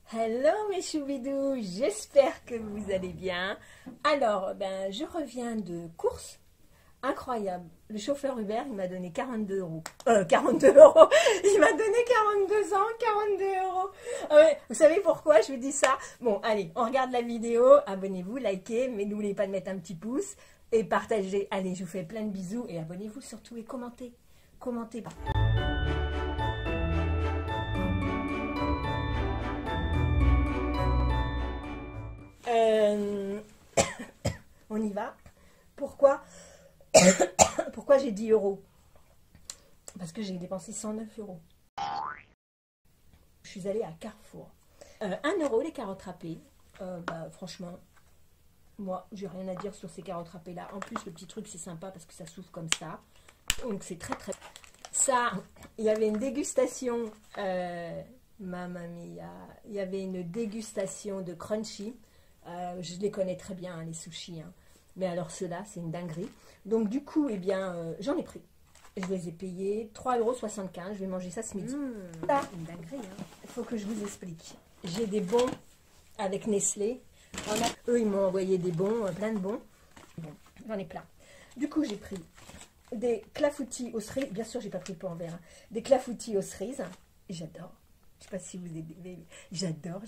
Hello mes choubidous, j'espère que vous allez bien. Alors, je reviens de course. Incroyable. Le chauffeur Uber, il m'a donné 42 euros. 42 euros. Il m'a donné 42 ans, 42 euros. Ah ouais, vous savez pourquoi je vous dis ça? Bon, allez, on regarde la vidéo. Abonnez-vous, likez, mais n'oubliez pas de mettre un petit pouce et partagez. Allez, je vous fais plein de bisous et abonnez-vous surtout et commentez. Commentez. On y va. Pourquoi Pourquoi j'ai 10 euros? Parce que j'ai dépensé 109 euros. Je suis allée à Carrefour. 1 euro les carottes râpées. Franchement, moi, j'ai rien à dire sur ces carottes râpées là. En plus, le petit truc, c'est sympa parce que ça s'ouvre comme ça. Donc, c'est très très... Ça, il y avait une dégustation... Mamma mia. Il y avait une dégustation de crunchy. Je les connais très bien, hein, les sushis. Hein. Mais alors ceux-là, c'est une dinguerie. Donc du coup, j'en ai pris. Je les ai payés 3,75 €. Je vais manger ça ce midi. Là, une dinguerie. Hein. Il faut que je vous explique. J'ai des bons avec Nestlé. Eux, ils m'ont envoyé des bons, plein de bons. Bon, j'en ai plein. Du coup, j'ai pris des clafoutis aux cerises. Bien sûr, j'ai pas pris le pot en verre. Hein. Des clafoutis aux cerises. J'adore. Je sais pas si vous aimez. J'adore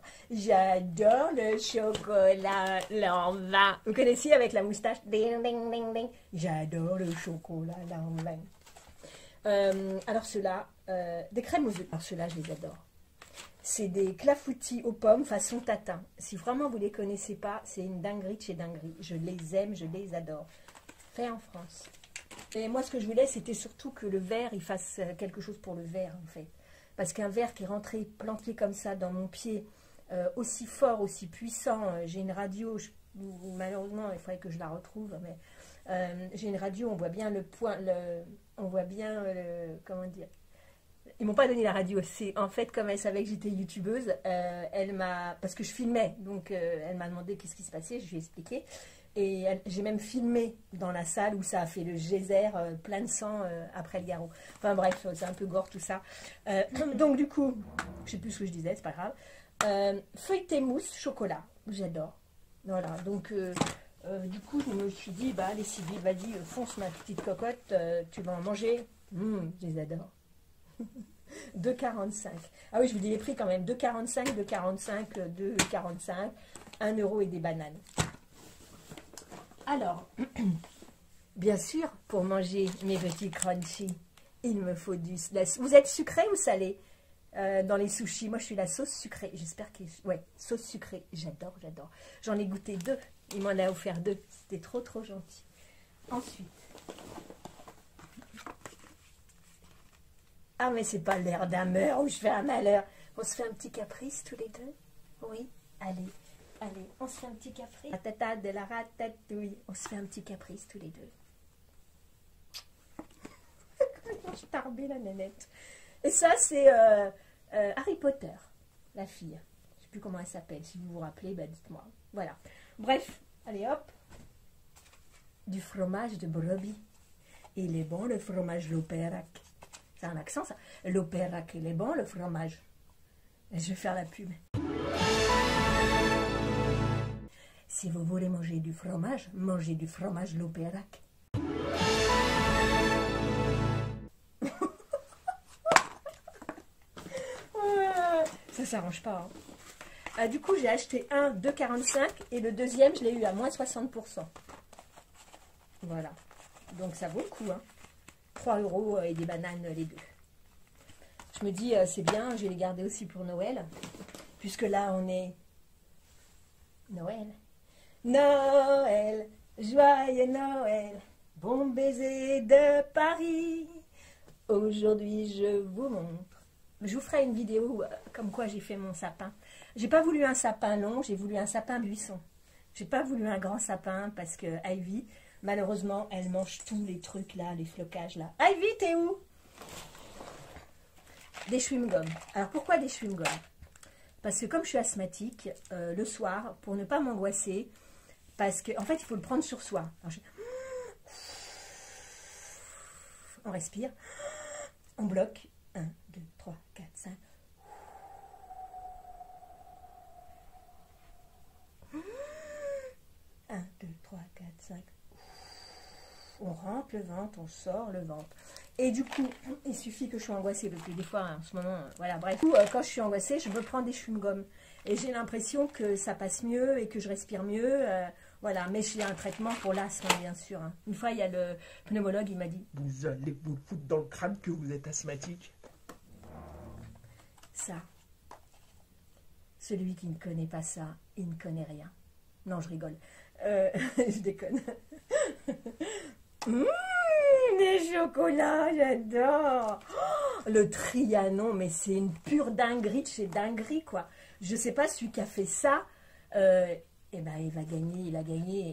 le chocolat l'envin. Vous connaissez avec la moustache? Ding, ding, ding, ding. J'adore le chocolat l'envin. Alors ceux-là, des crèmes aux œufs. Alors ceux-là, je les adore. C'est des clafoutis aux pommes façon tatin. Si vraiment vous les connaissez pas, c'est une dinguerie de chez dinguerie. Je les aime, je les adore. Fait en France. Et moi, ce que je voulais, c'était surtout que le verre, il fasse quelque chose pour le verre, en fait. Parce qu'un verre qui est rentré, planté comme ça dans mon pied, aussi fort, aussi puissant, j'ai une radio, malheureusement, il faudrait que je la retrouve, mais j'ai une radio, on voit bien le point, on voit bien, comment dire, ils m'ont pas donné la radio, c'est en fait, comme elle savait que j'étais youtubeuse, parce que je filmais, donc elle m'a demandé qu'est-ce qui se passait, je lui ai expliqué. Et j'ai même filmé dans la salle où ça a fait le geyser plein de sang après le garrot. Enfin bref, c'est un peu gore tout ça. Donc du coup, je sais plus ce que je disais, c'est pas grave. Feuilleté mousse chocolat, j'adore. Voilà, donc du coup, je me suis dit, allez Sylvie, vas-y, fonce ma petite cocotte, tu vas en manger. Je les adore. 2,45. Ah oui, je vous dis les prix quand même. 2,45, 2,45, 2,45, 1 euro et des bananes. Alors, bien sûr, pour manger mes petits crunchy, il me faut du... Vous êtes sucré ou salé dans les sushis? Moi, je suis la sauce sucrée. J'espère que... Ouais, sauce sucrée. J'adore, j'adore. J'en ai goûté 2. Il m'en a offert 2. C'était trop, trop gentil. Ensuite... Ah, mais c'est pas l'air d'un meurtre où je fais un malheur. On se fait un petit caprice tous les deux? Oui, allez. Allez, on se fait un petit caprice. Ratata de la ratatouille. On se fait un petit caprice tous les deux. Je tarbais la nénette. Et ça, c'est Harry Potter, la fille. Je ne sais plus comment elle s'appelle. Si vous vous rappelez, dites-moi. Voilà. Bref, allez hop. Du fromage de brebis. Il est bon, le fromage Lopérac. C'est un accent, ça. Lopérac, il est bon, le fromage. Et je vais faire la pub. Si vous voulez manger du fromage, mangez du fromage Lopérac. Ça s'arrange pas. Hein. Du coup, j'ai acheté un 2,45 et le deuxième, je l'ai eu à moins 60%. Voilà. Donc ça vaut le coup. Hein. 3 euros et des bananes les deux. Je me dis, c'est bien, je vais les garder aussi pour Noël. Puisque là, on est... Noël. Noël, joyeux Noël, bon baiser de Paris. Aujourd'hui, je vous montre. Je vous ferai une vidéo comme quoi j'ai fait mon sapin. J'ai pas voulu un sapin long, j'ai voulu un sapin buisson. J'ai pas voulu un grand sapin parce que Ivy, malheureusement, elle mange tous les trucs là, les flocages là. Ivy, t'es où? Des chewing-gums. Alors pourquoi des chewing-gums? Parce que comme je suis asthmatique, le soir, pour ne pas m'angoisser, parce qu'en fait, il faut le prendre sur soi. Alors, on respire, on bloque. 1, 2, 3, 4, 5. 25. On rentre le ventre, on sort le ventre. Et du coup, il suffit que je sois angoissée, parce que des fois, en ce moment, voilà, bref. Du coup, quand je suis angoissée, je me prends des chewing-gums. Et j'ai l'impression que ça passe mieux et que je respire mieux. Voilà, mais j'ai un traitement pour l'asthme, bien sûr. Hein. Une fois, il y a le pneumologue, il m'a dit... Vous allez vous foutre dans le crâne que vous êtes asthmatique. Ça, celui qui ne connaît pas ça, il ne connaît rien. Non, je rigole. Je déconne. Des chocolats, j'adore. Oh, le Trianon, mais c'est une pure dinguerie de chez dinguerie, quoi. Je sais pas, celui qui a fait ça, eh ben, il va gagner, il a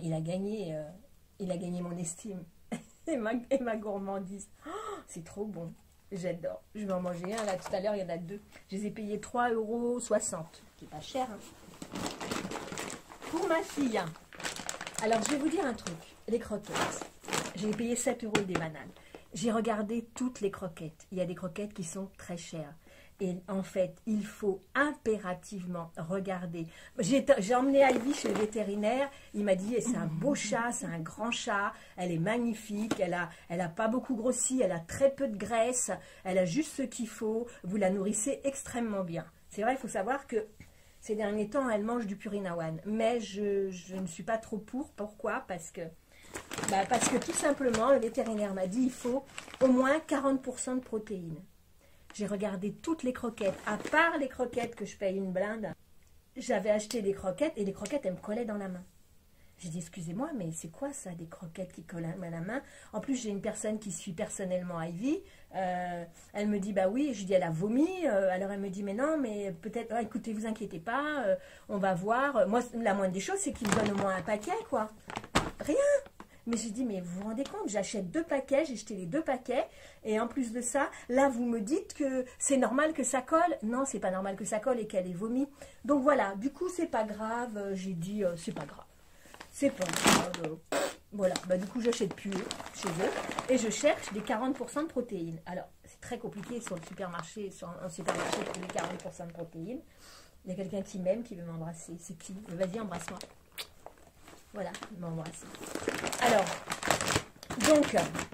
gagné mon estime et ma gourmandise. Oh, c'est trop bon, j'adore. Je vais en manger un, là, tout à l'heure, il y en a 2. Je les ai payés 3,60 €, qui est pas cher, hein. Pour ma fille, alors je vais vous dire un truc, les croquettes. J'ai payé 7 € et des bananes. J'ai regardé toutes les croquettes. Il y a des croquettes qui sont très chères. Et en fait, il faut impérativement regarder. J'ai emmené Ivy chez le vétérinaire. Il m'a dit, c'est un beau chat, c'est un grand chat. Elle est magnifique. Elle a pas beaucoup grossi. Elle a très peu de graisse. Elle a juste ce qu'il faut. Vous la nourrissez extrêmement bien. C'est vrai, il faut savoir que ces derniers temps, elle mange du Purina One. Mais je ne suis pas trop pour. Pourquoi? Parce que tout simplement, le vétérinaire m'a dit il faut au moins 40% de protéines. J'ai regardé toutes les croquettes, à part les croquettes que je paye une blinde. J'avais acheté des croquettes et les croquettes, elles me collaient dans la main. J'ai dit, excusez-moi, mais c'est quoi ça, des croquettes qui collent à la main? En plus, j'ai une personne qui suit personnellement Ivy. Elle me dit, bah oui. Je dis, elle a vomi. Alors, elle me dit, mais non, mais peut-être, écoutez, vous inquiétez pas, on va voir. Moi, la moindre des choses, c'est qu'il me donne au moins un paquet, quoi. Rien. Mais j'ai dit, mais vous vous rendez compte, j'achète 2 paquets, j'ai jeté les 2 paquets, et en plus de ça, là, vous me dites que c'est normal que ça colle. Non, c'est pas normal que ça colle et qu'elle ait vomi. Donc voilà, du coup, c'est pas grave. J'ai dit, c'est pas grave. C'est pas grave. Voilà, du coup, j'achète plus chez eux, et je cherche des 40% de protéines. Alors, c'est très compliqué sur le supermarché, un supermarché pour les 40% de protéines. Il y a quelqu'un qui m'aime, qui veut m'embrasser. C'est qui? Vas-y, embrasse-moi. Voilà, il m'a embrassé. Alors, donc,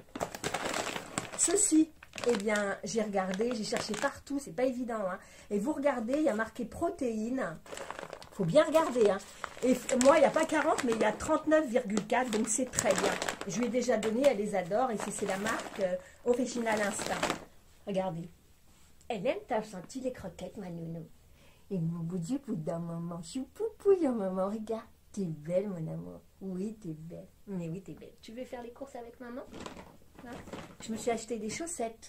ceci, eh bien, j'ai regardé, j'ai cherché partout, c'est pas évident, hein. Et vous regardez, il y a marqué protéines. Il faut bien regarder, hein. Et moi, il n'y a pas 40, mais il y a 39,4, donc c'est très bien. Je lui ai déjà donné, elle les adore, et c'est la marque Original Instinct. Regardez. Elle aime, t'as senti les croquettes, ma nounou. Et mon beau Dieu, dans maman, je suis poupouille, maman, regarde. T'es belle, mon amour. Oui, t'es belle. Mais oui, t'es belle. Tu veux faire les courses avec maman? Hein? Je me suis acheté des chaussettes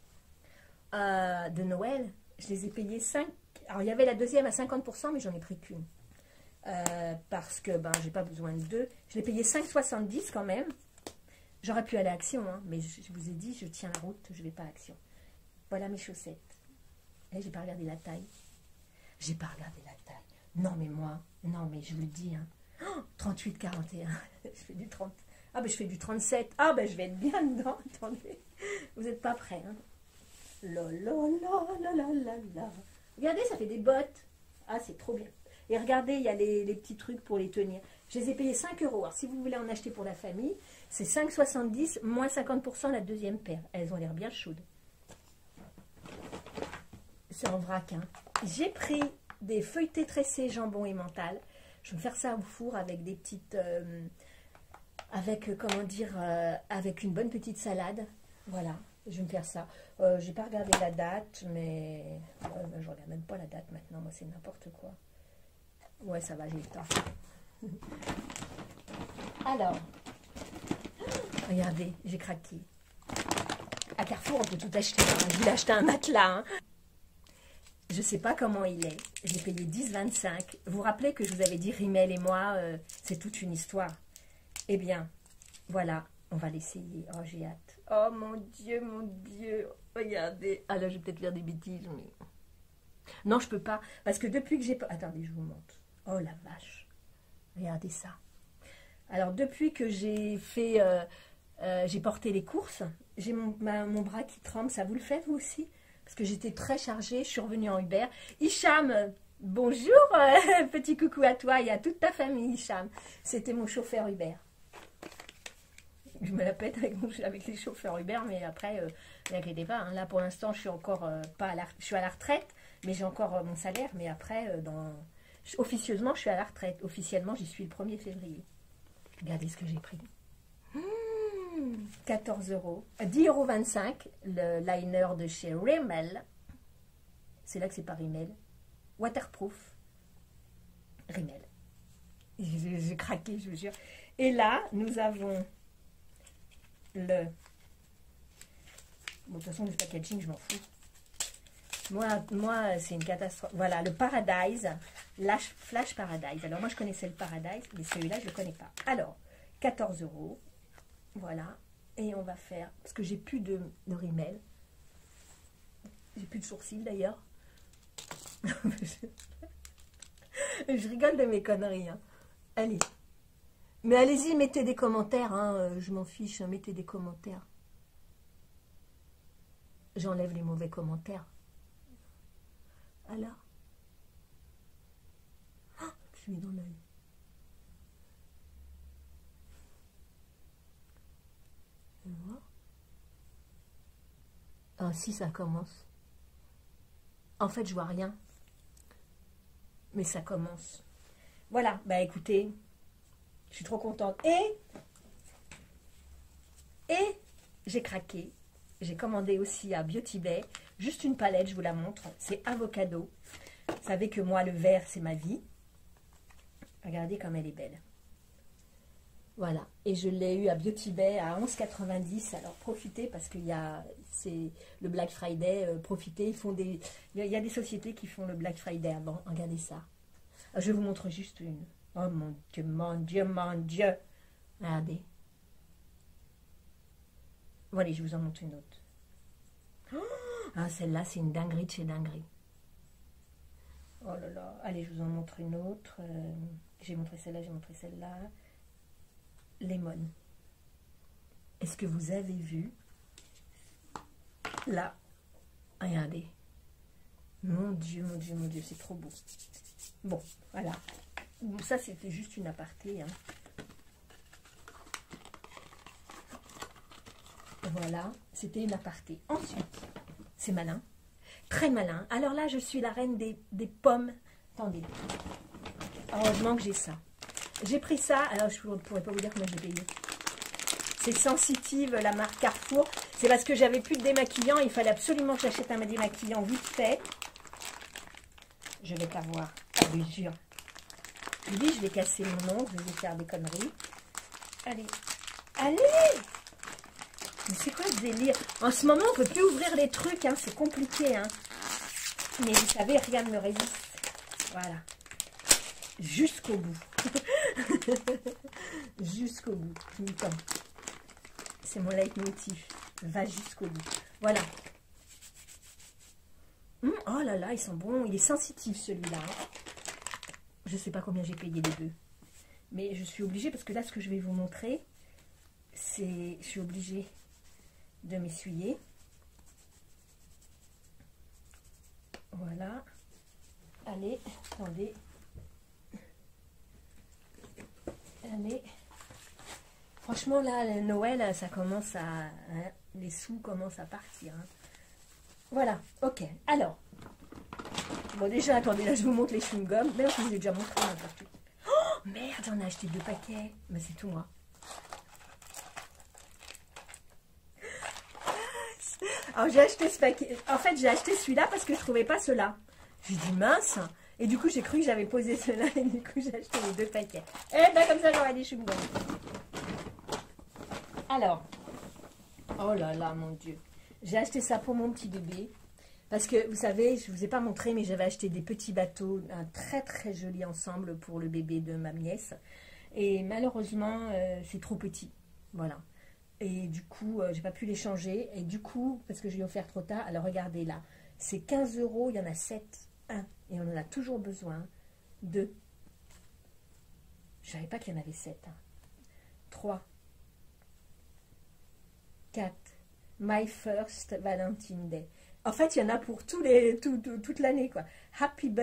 de Noël. Je les ai payées 5. Alors, il y avait la deuxième à 50%, mais j'en ai pris qu'une. Parce que, j'ai pas besoin de 2. Je l'ai payé 5,70 quand même. J'aurais pu aller à Action, hein, mais je vous ai dit, je tiens la route, je vais pas à Action. Voilà mes chaussettes. Et j'ai pas regardé la taille. J'ai pas regardé la taille. Non, mais moi, non, mais je vous le dis, hein. Oh, 38, 41. Je fais du 30. Ah, je fais du 37. Ah, je vais être bien dedans. Attendez. Vous n'êtes pas prêts, hein. La, la, la, la, la, la, la. Regardez, ça fait des bottes. Ah, c'est trop bien. Et regardez, il y a les petits trucs pour les tenir. Je les ai payés 5 €. Alors, si vous voulez en acheter pour la famille, c'est 5,70, moins 50% la deuxième paire. Elles ont l'air bien chaudes. C'est en vrac, hein. J'ai pris des feuilletés tressés jambon et mental. Je vais me faire ça au four avec des petites... avec une bonne petite salade. Voilà, je vais me faire ça. Je n'ai pas regardé la date, mais... je regarde même pas la date maintenant. Moi, c'est n'importe quoi. Ouais, ça va, j'ai le temps. Alors, regardez, j'ai craqué. À Carrefour, on peut tout acheter. Hein. Je voulais acheter un matelas, hein. Je ne sais pas comment il est. J'ai payé 10,25. Vous vous rappelez que je vous avais dit Rimmel et moi, c'est toute une histoire. Eh bien, voilà, on va l'essayer. Oh, j'ai hâte. Oh, mon Dieu, regardez. Ah là, je vais peut-être faire des bêtises, mais... Non, je peux pas. Parce que depuis que j'ai... Attendez, je vous montre. Oh, la vache. Regardez ça. Alors, depuis que j'ai fait... j'ai porté les courses, j'ai mon bras qui tremble. Ça vous le fait, vous aussi? Parce que j'étais très chargée, je suis revenue en Uber. Hicham, bonjour, petit coucou à toi et à toute ta famille, Hicham. C'était mon chauffeur Uber. je me la pète avec les chauffeurs Uber, mais après, ne inquiétez pas, hein, là pour l'instant, je suis encore pas je suis à la retraite, mais j'ai encore mon salaire, mais après, officieusement, je suis à la retraite. Officiellement, j'y suis le 1er février. Regardez ce que j'ai pris. 14 €. 10,25 €, le liner de chez Rimmel. C'est là que c'est pas Rimmel. Waterproof. Rimmel. J'ai craqué, je vous jure. Et là, nous avons le... Bon, de toute façon, le packaging, je m'en fous. Moi c'est une catastrophe. Voilà, le Paradise, Flash Paradise. Alors, moi, je connaissais le Paradise, mais celui-là, je ne le connais pas. Alors, 14 €. Voilà. Et on va faire... Parce que j'ai plus de Rimmel. J'ai plus de sourcils, d'ailleurs. Je rigole de mes conneries. Hein. Allez. Mais allez-y, mettez des commentaires. Hein. Je m'en fiche. Hein. Mettez des commentaires. J'enlève les mauvais commentaires. Alors. Ah, je suis dans l'œil. Ah, si, ça commence. En fait, je vois rien. Mais ça commence. Voilà, bah écoutez, je suis trop contente. Et j'ai craqué. J'ai commandé aussi à Beauty Bay. Juste une palette, je vous la montre. C'est avocado. Vous savez que moi, le vert, c'est ma vie. Regardez comme elle est belle. Voilà. Et je l'ai eu à Beauty Bay à 11,90 €. Alors, profitez parce qu'il y a... C'est le Black Friday. Profitez. Il y a des sociétés qui font le Black Friday avant. Regardez ça. Alors, je vous montre juste une. Oh mon Dieu, mon Dieu, mon Dieu. Regardez. Voilà, je vous en montre une autre. Ah, celle-là, c'est une dinguerie de chez dinguerie. Oh là là. Allez, je vous en montre une autre. J'ai montré celle-là, j'ai montré celle-là. Lemon. Est-ce que vous avez vu? Là. Regardez. Mon Dieu, mon Dieu, mon Dieu, c'est trop beau. Bon, voilà. Ça, c'était juste une aparté. Hein. Voilà, c'était une aparté. Ensuite, c'est malin. Très malin. Alors là, je suis la reine des pommes. Attendez. Heureusement que j'ai ça. J'ai pris ça. Alors, je ne pourrais pas vous dire comment j'ai payé. C'est Sensitive, la marque Carrefour. C'est parce que j'avais plus de démaquillant. Il fallait absolument que j'achète un démaquillant vite fait. Je vais t'avoir, à l'usure. Je dis, je vais casser mon ongle, je vais faire des conneries. Allez, allez! Mais c'est quoi ce délire? En ce moment, on ne peut plus ouvrir les trucs, hein, c'est compliqué. Hein. Mais vous savez, rien ne me résiste. Voilà. Jusqu'au bout. Jusqu'au bout. Tout le temps. C'est mon leitmotiv. Va jusqu'au bout. Voilà. Oh là là, ils sont bons. Il est sensitif celui-là. Je ne sais pas combien j'ai payé les deux. Mais je suis obligée, parce que là, ce que je vais vous montrer, c'est... Je suis obligée de m'essuyer. Voilà. Allez, attendez. Allez. Franchement, là, le Noël, ça commence à... Hein, les sous commencent à partir. Hein. Voilà, ok. Alors. Bon, déjà, attendez, là, je vous montre les chewing-gums. Merde, je vous ai déjà montré n'importe où. Oh, merde, j'en ai acheté 2 paquets. Mais c'est tout, moi. Alors, j'ai acheté ce paquet. En fait, j'ai acheté celui-là parce que je ne trouvais pas ceux-là. J'ai dit mince. Et du coup, j'ai cru que j'avais posé ceux-là. Et du coup, j'ai acheté les 2 paquets. Et ben, comme ça, j'aurai des chewing-gums. Alors. Oh là là, mon Dieu. J'ai acheté ça pour mon petit bébé. Parce que, vous savez, je ne vous ai pas montré, mais j'avais acheté des petits bateaux, un très très joli ensemble pour le bébé de ma nièce. Et malheureusement, c'est trop petit. Voilà. Et du coup, j'ai pas pu les changer. Et du coup, parce que je l'ai offert trop tard, alors regardez là, c'est 15 €, il y en a 7. 1. Et on en a toujours besoin. 2. Je savais pas qu'il y en avait 7. 3. 4. My First Valentine Day. En fait, il y en a pour toute l'année, quoi. Happy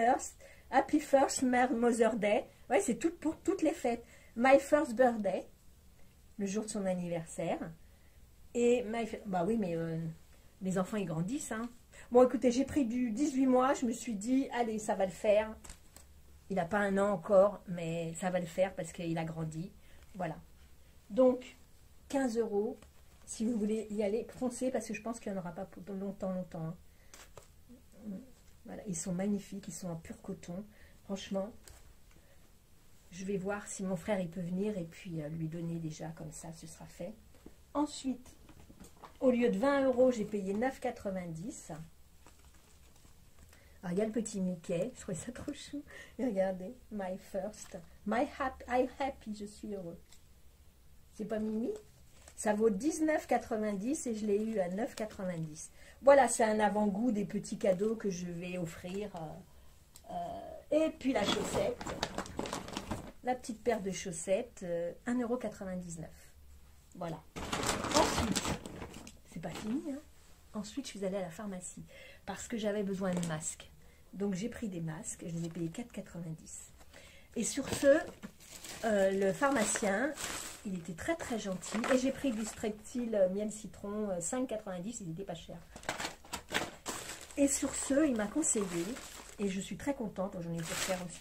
First Mother Day. Ouais, c'est pour toutes les fêtes. My First Birthday. le jour de son anniversaire. Et bah oui, mais les enfants, ils grandissent. Hein. Bon, écoutez, j'ai pris du 18 mois. Je me suis dit, allez, ça va le faire. Il n'a pas 1 an encore, mais ça va le faire parce qu'il a grandi. Voilà. Donc, 15 €. Si vous voulez y aller, foncez parce que je pense qu'il n'y en aura pas pour longtemps. Hein. Voilà, ils sont magnifiques, ils sont en pur coton. Franchement, je vais voir si mon frère il peut venir et puis lui donner déjà comme ça, ce sera fait. Ensuite, au lieu de 20 €, j'ai payé 9,90 €. Alors, il y a le petit Mickey, je trouvais ça trop chou. Et regardez, my first, I'm happy, je suis heureux. C'est pas Mimi? Ça vaut 19,90 € et je l'ai eu à 9,90 €. Voilà, c'est un avant-goût des petits cadeaux que je vais offrir. Et puis la chaussette, la petite paire de chaussettes, 1,99 €. Voilà. Ensuite, c'est pas fini, hein. Ensuite, je suis allée à la pharmacie parce que j'avais besoin de masques. Donc, j'ai pris des masques, je les ai payés 4,90 €. Et sur ce, le pharmacien, il était très très gentil. Et j'ai pris du Streptil miel citron, 5,90 €, il n'était pas cher. Et sur ce, il m'a conseillé, et je suis très contente, j'en ai pour faire aussi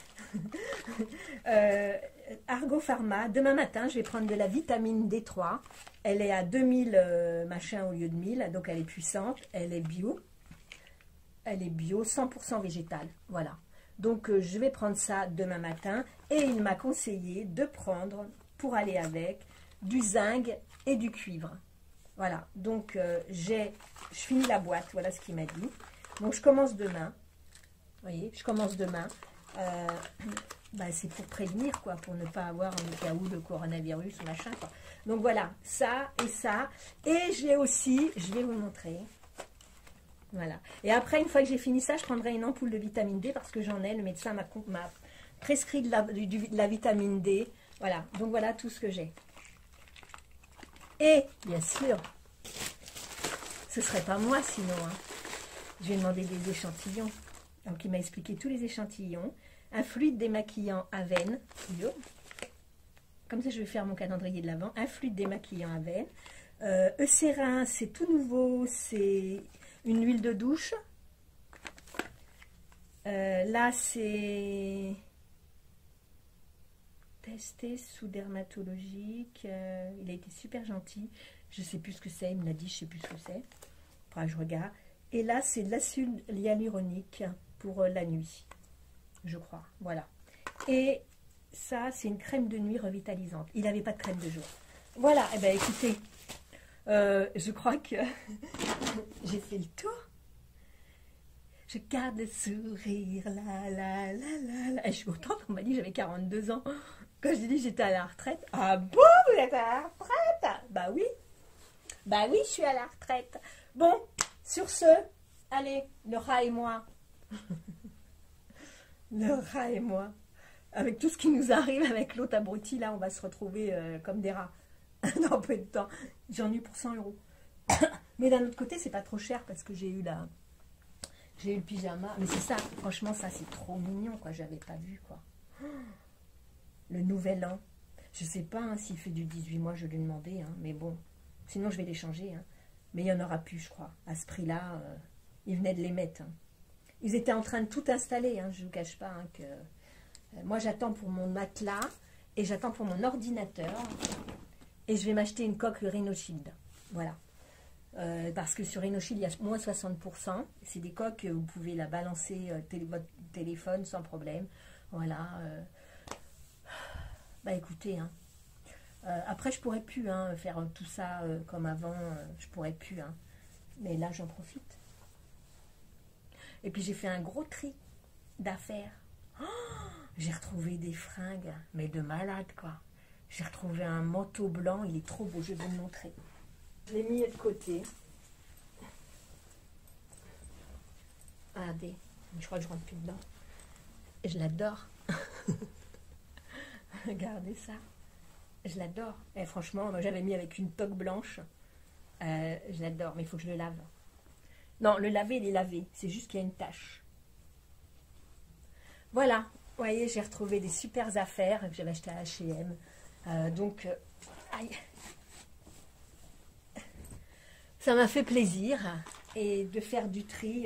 un. Argo Pharma, demain matin, je vais prendre de la vitamine D3. Elle est à 2000 machins au lieu de 1000, donc elle est puissante, elle est bio. Elle est bio, 100% végétale, voilà. Donc, je vais prendre ça demain matin. Et il m'a conseillé de prendre, pour aller avec, du zinc et du cuivre. Voilà. Donc, je finis la boîte. Voilà ce qu'il m'a dit. Donc, je commence demain. Vous voyez, je commence demain. Bah, c'est pour prévenir, quoi. Pour ne pas avoir, au cas où, le coronavirus ou machin, quoi. Donc, voilà. Ça et ça. Et j'ai aussi, je vais vous montrer. Voilà. Et après, une fois que j'ai fini ça, je prendrai une ampoule de vitamine D parce que j'en ai. Le médecin m'a prescrit de la vitamine D. Voilà. Donc, voilà tout ce que j'ai. Et, bien sûr, ce ne serait pas moi sinon. Hein. Je vais demander des échantillons. Donc, il m'a expliqué tous les échantillons. Un fluide démaquillant Avène. Comme ça, je vais faire mon calendrier de l'Avent. Un fluide démaquillant Avène. Eucérin, c'est tout nouveau. C'est une huile de douche. Là, c'est testé sous dermatologique. Il a été super gentil. Je ne sais plus ce que c'est. Il me l'a dit, je ne sais plus ce que c'est. Enfin, je regarde. Et là, c'est de l'acide hyaluronique pour la nuit. Je crois. Voilà. Et ça, c'est une crème de nuit revitalisante. Il n'avait pas de crème de jour. Voilà. Eh bien, écoutez, je crois que j'ai fait le tour. Je garde le sourire, Et je suis contente, on m'a dit que j'avais 42 ans. Quand je dis que j'étais à la retraite, ah bon, vous êtes à la retraite? Bah oui, je suis à la retraite. Bon, sur ce, allez, le rat et moi. Le rat et moi. Avec tout ce qui nous arrive avec l'autre abruti, là, on va se retrouver comme des rats dans peu de temps. J'en ai eu pour 100 €. Mais d'un autre côté, c'est pas trop cher parce que j'ai eu le pyjama. Mais c'est ça, franchement, ça, c'est trop mignon, quoi. J'avais pas vu, quoi. Le nouvel an. Je sais pas hein, s'il fait du 18 mois, je vais lui demander. Hein, mais bon, sinon, je vais les changer. Hein. Mais il y en aura plus, je crois. À ce prix-là, ils venaient de les mettre. Hein. Ils étaient en train de tout installer. Hein, je ne vous cache pas hein, que... moi, j'attends pour mon matelas et j'attends pour mon ordinateur. Et je vais m'acheter une coque Rhinoshield. Voilà. Parce que sur Rhinoshield, il y a moins 60%. C'est des coques, vous pouvez la balancer votre téléphone sans problème. Voilà. Bah écoutez, hein. Après je pourrais plus hein, faire tout ça comme avant. Je pourrais plus. Hein. Mais là, j'en profite. Et puis j'ai fait un gros tri d'affaires. Oh, j'ai retrouvé des fringues, mais de malade, quoi. J'ai retrouvé un manteau blanc. Il est trop beau, je vais vous le montrer. Je l'ai mis de côté. Regardez, je crois que je rentre plus dedans. Et je l'adore. Regardez ça. Je l'adore. Et franchement, moi j'avais mis avec une toque blanche. Je l'adore, mais il faut que je le lave. Non, le laver, il est lavé. C'est juste qu'il y a une tache. Voilà. Vous voyez, j'ai retrouvé des super affaires que j'avais achetées à H&M. Donc, Aïe. Ça m'a fait plaisir et de faire du tri.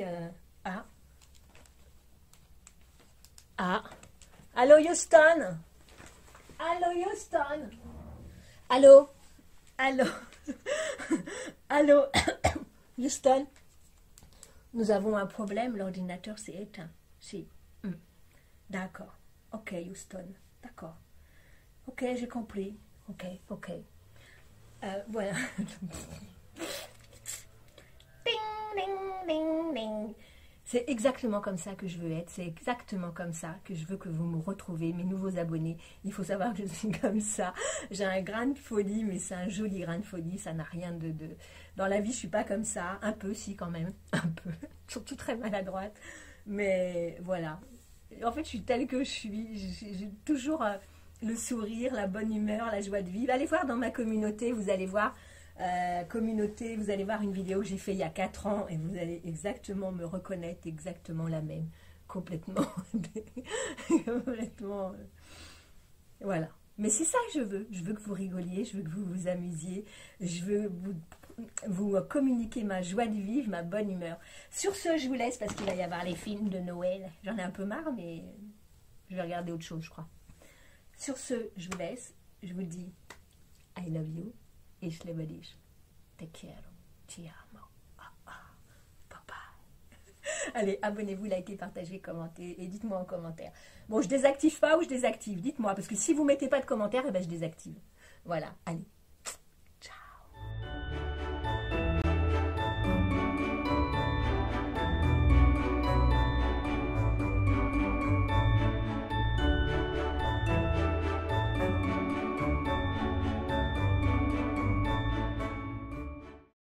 Allô Houston. Allô Houston. Allô. Allô. Allô. Houston. Nous avons un problème, l'ordinateur s'est éteint. Si. D'accord. Ok Houston. D'accord. Ok, j'ai compris. Ok, ok. Voilà. Ding, ding, ding, ding. C'est exactement comme ça que je veux être. C'est exactement comme ça que je veux que vous me retrouvez, mes nouveaux abonnés. Il faut savoir que je suis comme ça. J'ai un grain de folie, mais c'est un joli grain de folie. Ça n'a rien de... Dans la vie, je ne suis pas comme ça. Un peu, si, quand même. Un peu. Surtout très maladroite. Mais voilà. En fait, je suis telle que je suis. J'ai toujours le sourire, la bonne humeur, la joie de vivre. Allez voir dans ma communauté, vous allez voir... communauté, vous allez voir une vidéo que j'ai fait il y a 4 ans et vous allez exactement me reconnaître, exactement la même, complètement complètement voilà, mais c'est ça que je veux que vous rigoliez, je veux que vous vous amusiez, je veux vous communiquer ma joie de vivre, ma bonne humeur. Sur ce, je vous laisse parce qu'il va y avoir les films de Noël, j'en ai un peu marre, mais je vais regarder autre chose, je crois. Sur ce, je vous laisse, je vous dis I love you. Ich liebe dich. Te quiero. Ti amo. Papa. Allez, abonnez-vous, likez, partagez, commentez et dites-moi en commentaire. Bon, je désactive pas ou je désactive? Dites-moi, parce que si vous mettez pas de commentaires, eh ben, je désactive. Voilà, allez.